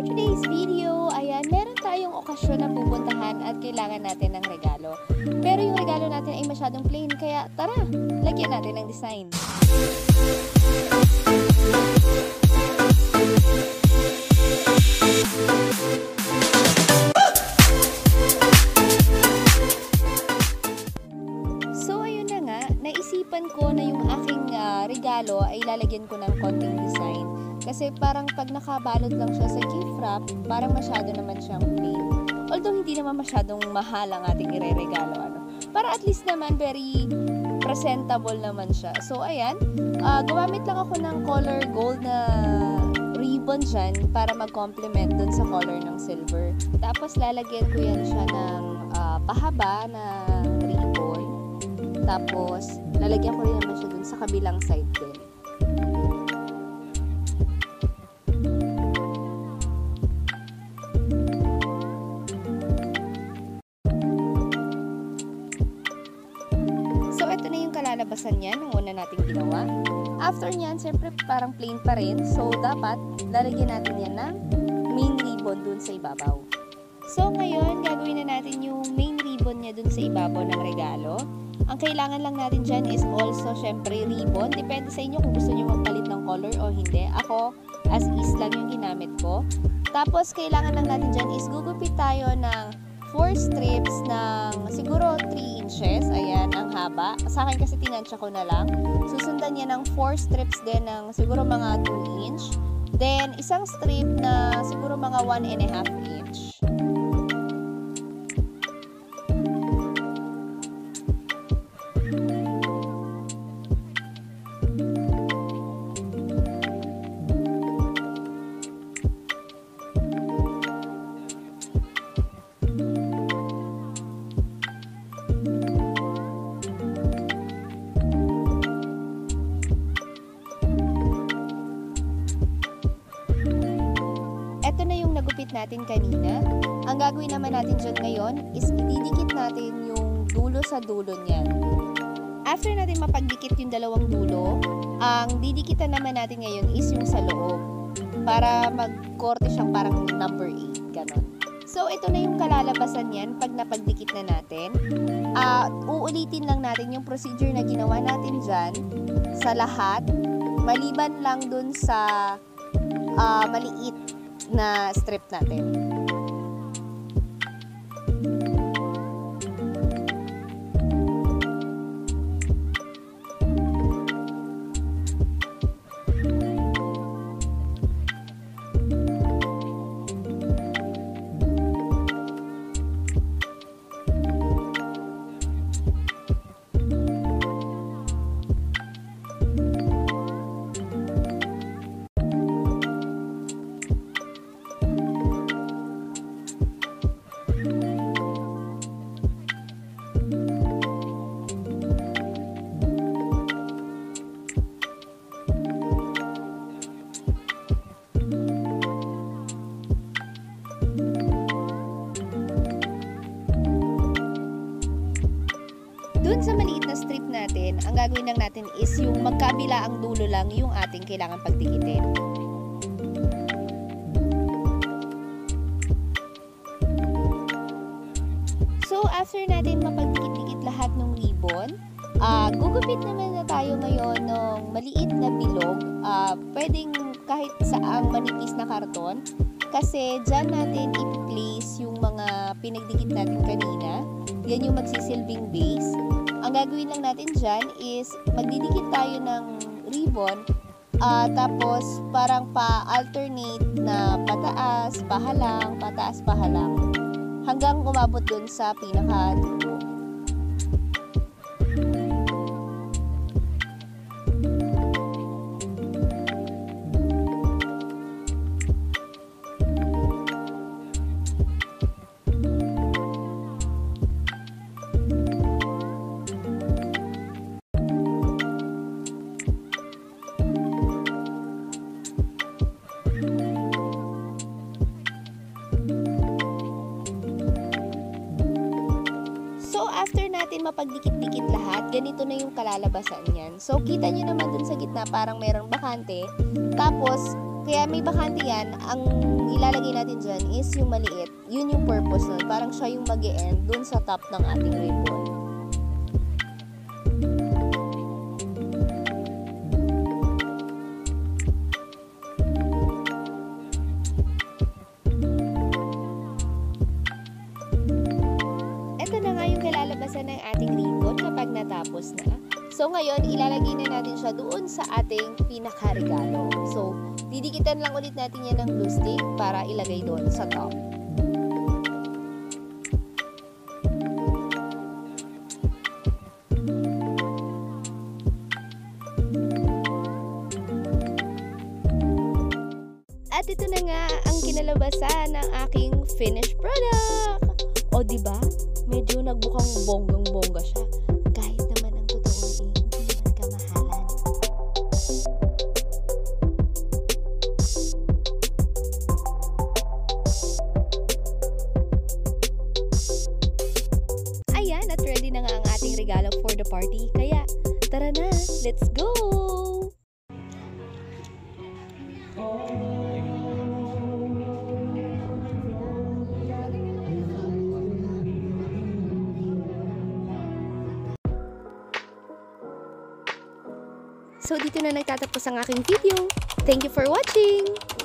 for today's video, ayan, meron tayong okasyon na pupuntahan at kailangan natin ng regalo. Pero yung regalo natin ay masyadong plain, kaya tara, lagyan natin ng design. So ayun na nga, naisipan ko na yung aking regalo ay lalagyan ko ng konting design. Kasi parang pag nakabalot lang siya sa gift wrap, parang masyado naman siyang plain. Although hindi naman masyadong mahal ang ating ireregalo. Para at least naman very presentable naman siya. So ayan, gumamit lang ako ng color gold na ribbon dyan para mag-complement dun sa color ng silver. Tapos lalagyan ko yan siya ng pahaba na ribbon. Tapos lalagyan ko rin naman siya dun sa kabilang side din. Kalalabasan niyan ng una nating ginawa. After niyan, siyempre parang plain pa rin. So, dapat lalagyan natin yan ng main ribbon dun sa ibabaw. So, ngayon, gagawin na natin yung main ribbon niya dun sa ibabaw ng regalo. Ang kailangan lang natin dyan is also, siyempre, ribbon. Depende sa inyo kung gusto nyo magpalit ng color o hindi. Ako, as is lang yung ginamit ko. Tapos, kailangan lang natin dyan is gugupit tayo ng 4 strips ng siguro 3 inches. Ayan, ang haba. Sa akin kasi tinansya ko na lang. Susundan niya ng 4 strips din ng siguro mga 2 inch. Then, isang strip na siguro mga 1.5 inch. Ito na yung nagupit natin kanina. Ang gagawin naman natin dyan ngayon is ididikit natin yung dulo sa dulo niyan. After natin mapagdikit yung dalawang dulo, ang didikitan naman natin ngayon is yung sa loob. Para magkorte siyang parang number 8, ganon. So, ito na yung kalalabasan niyan pag napagdikit na natin. Uulitin lang natin yung procedure na ginawa natin dyan sa lahat. Maliban lang dun sa maliit na strip natin. Doon sa maliit na strip natin, ang gagawin lang natin is yung magkabila ang dulo lang yung ating kailangan pagdikitin. So, after natin mapagdikit-dikit lahat ng ribbon, gugupit naman na tayo ngayon ng maliit na bilog. Pwedeng kahit saang manipis na karton, kasi dyan natin i-place yung mga pinagdikit natin kanina. Yan yung magsisilbing base. Ang gagawin lang natin dyan is magdidikit tayo ng ribbon, tapos parang pa-alternate na pataas, pahalang, pataas, pahalang, hanggang umabot dun sa pinaka-dulo. after natin mapagdikit-dikit lahat, ganito na yung kalalabasan niyan. So, kita nyo naman dun sa gitna parang merong bakante. Tapos, Kaya may bakante yan, ang ilalagay natin dyan is yung maliit. Yun yung purpose nun. Parang siya yung mag-e-end dun sa top ng ating ribbon. Ito na nga yung kalalabasan ng ating ribbon kapag natapos na. So ngayon, ilalagay na natin siya doon sa ating pinakaregalo. So, didikitan lang ulit natin yan ng glue stick para ilagay doon sa top. At ito na nga ang kinalabasan ng aking finished product. O diba? Medyo nagbukang bonggang-bongga siya. Kahit naman ang totoo hindi naman kamahalan. Ayan, at ready na nga ang ating regalo for the party. Kaya, tara na, let's go! So, dito na nagtatapos ang aking video. Thank you for watching!